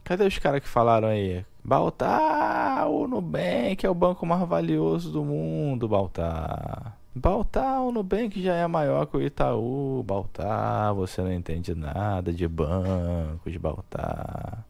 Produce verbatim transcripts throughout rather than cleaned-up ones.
Cadê os caras que falaram aí? Baltar, o Nubank é o banco mais valioso do mundo, Baltar. Baltar, o Nubank já é maior que o Itaú, Baltar. Você não entende nada de bancos, Baltar.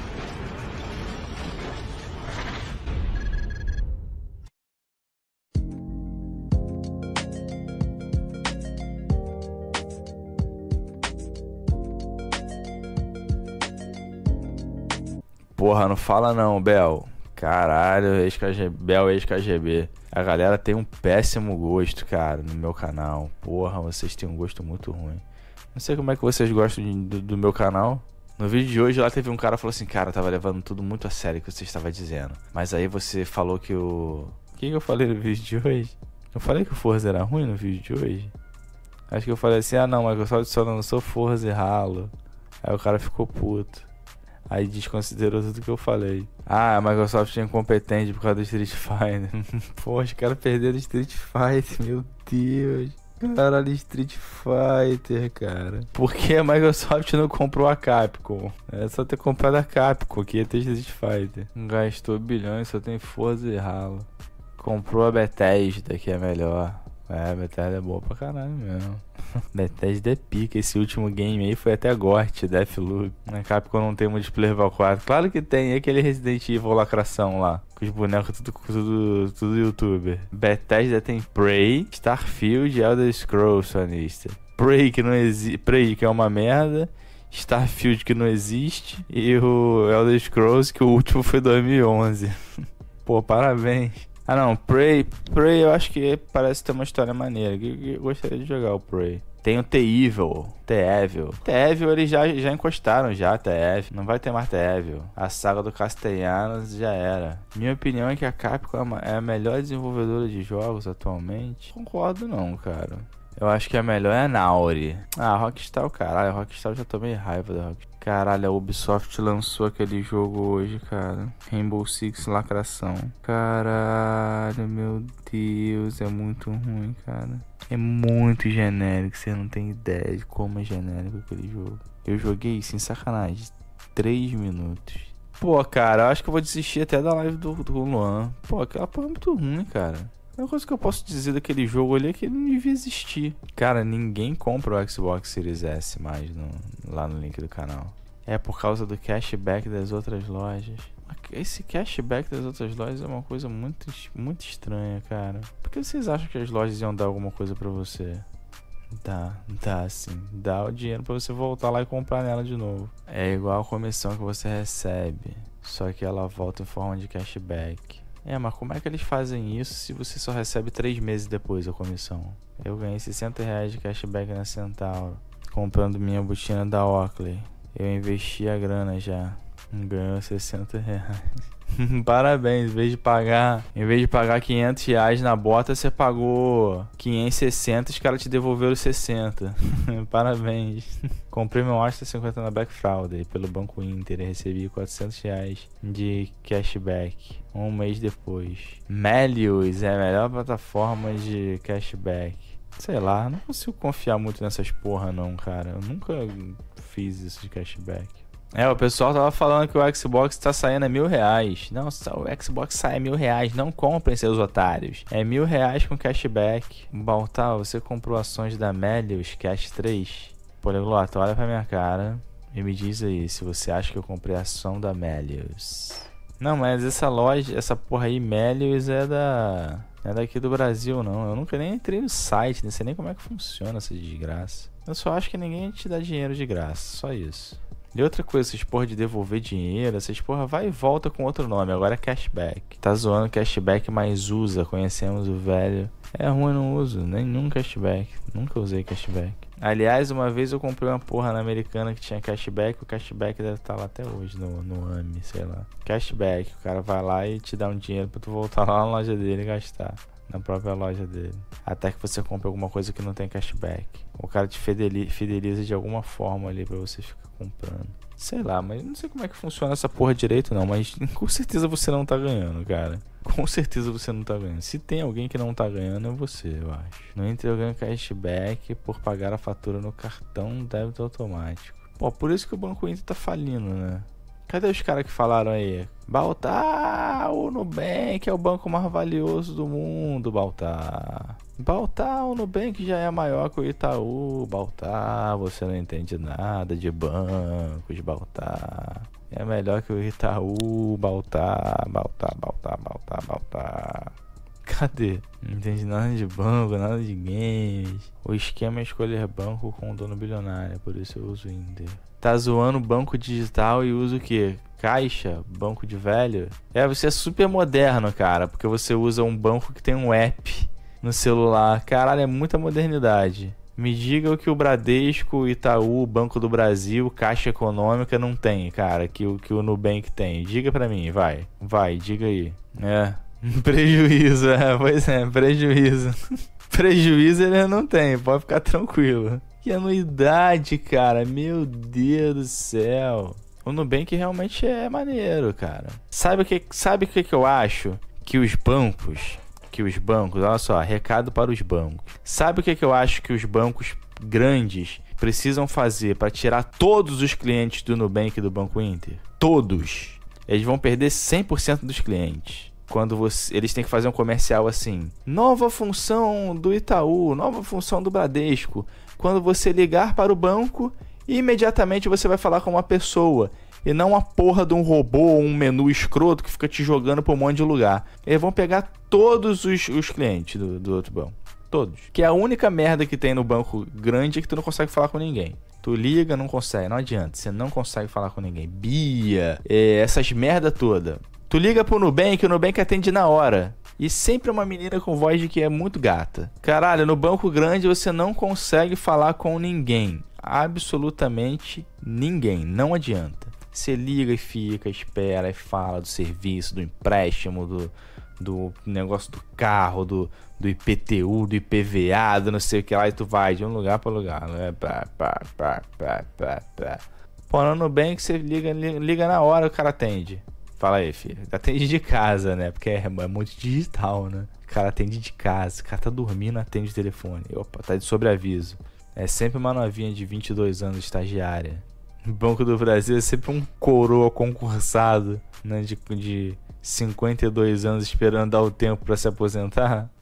Porra, não fala não, Bel. Caralho, ex-K G B, Bel ex-K G B. A galera tem um péssimo gosto, cara, no meu canal. Porra, vocês têm um gosto muito ruim. Não sei como é que vocês gostam de, do, do meu canal. No vídeo de hoje lá teve um cara que falou assim: cara, eu tava levando tudo muito a sério que você estava dizendo. Mas aí você falou que o... O que, que eu falei no vídeo de hoje? Eu falei que o Forza era ruim no vídeo de hoje? Acho que eu falei assim: ah não, mas eu só, só não sou Forza e ralo. Aí o cara ficou puto. Aí desconsiderou tudo que eu falei. Ah, a Microsoft é incompetente por causa do Street Fighter. Poxa, os caras perderam o Street Fighter, meu Deus. Caralho, Street Fighter, cara. Por que a Microsoft não comprou a Capcom? É só ter comprado a Capcom, que ia ter Street Fighter. Gastou bilhões, só tem Forza e ralo. Comprou a Bethesda, que é melhor. É, a Bethesda é boa pra caralho mesmo. Bethesda é pica. Esse último game aí foi até Gort, Deathloop. Na Capcom não tem multiplayer Val quatro. Claro que tem, é aquele Resident Evil lacração lá. Com os bonecos tudo, tudo, tudo youtuber. Bethesda tem Prey, Starfield e Elder Scrolls, sonista. Prey que não existe. Prey que é uma merda. Starfield que não existe. E o Elder Scrolls que o último foi dois mil e onze. Pô, parabéns. Ah não, Prey, Prey eu acho que parece ter uma história maneira. Eu, eu gostaria de jogar o Prey. Tem o The-Evil, The-Evil. The-Evil eles já, já encostaram já, The-Evil. Não vai ter mais The-Evil. A saga do Castellanos já era. Minha opinião é que a Capcom é a melhor desenvolvedora de jogos atualmente. Concordo não, cara. Eu acho que a melhor é a Nauri. Ah, Rockstar, caralho, a Rockstar eu já tomei raiva da Rockstar. Caralho, a Ubisoft lançou aquele jogo hoje, cara. Rainbow Six lacração. Caralho, meu Deus, é muito ruim, cara. É muito genérico, você não tem ideia de como é genérico aquele jogo. Eu joguei, sem sacanagem, três minutos. Pô, cara, eu acho que eu vou desistir até da live do, do Luan. Pô, aquela porra é muito ruim, cara. A única coisa que eu posso dizer daquele jogo ali é que ele não devia existir. Cara, ninguém compra o Xbox Series S mais no, lá no link do canal. É por causa do cashback das outras lojas. Esse cashback das outras lojas é uma coisa muito, muito estranha, cara. Por que vocês acham que as lojas iam dar alguma coisa pra você? Dá, dá sim. Dá o dinheiro pra você voltar lá e comprar nela de novo. É igual a comissão que você recebe, só que ela volta em forma de cashback. É, mas como é que eles fazem isso se você só recebe três meses depois a comissão? Eu ganhei sessenta reais de cashback na Centauro, comprando minha botina da Oakley. Eu investi a grana já. Ganhou sessenta reais. Parabéns, em vez de pagar Em vez de pagar quinhentos reais na bota, você pagou quinhentos e sessenta, os caras te devolveram sessenta. Parabéns. Comprei meu Astra cinquenta na Black Friday pelo Banco Inter e recebi quatrocentos reais de cashback um mês depois. Melius é a melhor plataforma de cashback. Sei lá, não consigo confiar muito nessas porra não, cara. Eu nunca fiz isso de cashback. É, o pessoal tava falando que o Xbox tá saindo a mil reais. Não, o Xbox sai a mil reais. Não comprem, seus otários. É mil reais com cashback. Baltar, você comprou ações da Melius Cash três? Poliglota, olha pra minha cara e me diz aí se você acha que eu comprei a ação da Melius. Não, mas essa loja, essa porra aí, Melius, é da... Não é daqui do Brasil, não. Eu nunca nem entrei no site, não sei nem como é que funciona essa desgraça. Eu só acho que ninguém te dá dinheiro de graça, só isso. E outra coisa, essas porra de devolver dinheiro, essas porra vai e volta com outro nome, agora é cashback. Tá zoando cashback, mas usa, conhecemos o velho. É ruim, não uso, nenhum cashback, nunca usei cashback. Aliás, uma vez eu comprei uma porra na Americana que tinha cashback, o cashback deve estar lá até hoje no, no A M I, sei lá. Cashback, o cara vai lá e te dá um dinheiro pra tu voltar lá na loja dele e gastar. Na própria loja dele. Até que você compre alguma coisa que não tem cashback. O cara te fideliza de alguma forma ali pra você ficar comprando. Sei lá, mas não sei como é que funciona essa porra direito não. Mas com certeza você não tá ganhando, cara. Com certeza você não tá ganhando. Se tem alguém que não tá ganhando, é você, eu acho. No Inter eu ganho cashback por pagar a fatura no cartão débito automático. Pô, por isso que o Banco Inter tá falindo, né? Cadê os caras que falaram aí? Baltar, o Nubank é o banco mais valioso do mundo, Baltar. Baltar, o Nubank já é maior que o Itaú, Baltar. Você não entende nada de bancos, Baltar. É melhor que o Itaú, Baltar, Baltar, Baltar, Baltar, Baltar. Cadê? Não entende nada de banco, nada de games. O esquema é escolher banco com um dono bilionário, por isso eu uso o Inter. Tá zoando banco digital e usa o quê? Caixa? Banco de velho? É, você é super moderno, cara, porque você usa um banco que tem um app no celular. Caralho, é muita modernidade. Me diga o que o Bradesco, Itaú, Banco do Brasil, Caixa Econômica não tem, cara, que o que o Nubank tem. Diga pra mim, vai. Vai, diga aí. É, prejuízo, é, pois é, prejuízo. Prejuízo ele não tem, pode ficar tranquilo. Que anuidade, cara, meu Deus do céu. O Nubank realmente é maneiro, cara. Sabe o que, sabe o que, que eu acho? Que os bancos, que os bancos, olha só, recado para os bancos. Sabe o que, que eu acho que os bancos grandes precisam fazer para tirar todos os clientes do Nubank e do Banco Inter? Todos. Eles vão perder cem por cento dos clientes. Quando você, eles têm que fazer um comercial assim: nova função do Itaú, nova função do Bradesco. Quando você ligar para o banco, imediatamente você vai falar com uma pessoa e não a porra de um robô ou um menu escroto que fica te jogando para um monte de lugar. Eles vão pegar todos os, os clientes do, do outro banco. Todos. Que é a única merda que tem no banco grande é que tu não consegue falar com ninguém. Tu liga, não consegue. Não adianta. Você não consegue falar com ninguém. Bia, é, essas merda toda. Tu liga pro Nubank, o Nubank atende na hora. E sempre uma menina com voz de que é muito gata. Caralho, no banco grande você não consegue falar com ninguém. Absolutamente ninguém. Não adianta. Você liga e fica, espera e fala do serviço, do empréstimo, do, do negócio do carro, do, do I P T U, do I P V A, do não sei o que lá. E tu vai de um lugar para lugar. Não é? Pá, pá, pá, pá, pá, pá. Pô, no Nubank você liga, liga na hora, o cara atende. Fala aí, filho. Atende de casa, né? Porque é, é muito digital, né? O cara atende de casa. O cara tá dormindo, atende o telefone. Opa, tá de sobreaviso. É sempre uma novinha de vinte e dois anos, estagiária. O Banco do Brasil é sempre um coroa concursado, né? De, de cinquenta e dois anos esperando dar o tempo pra se aposentar.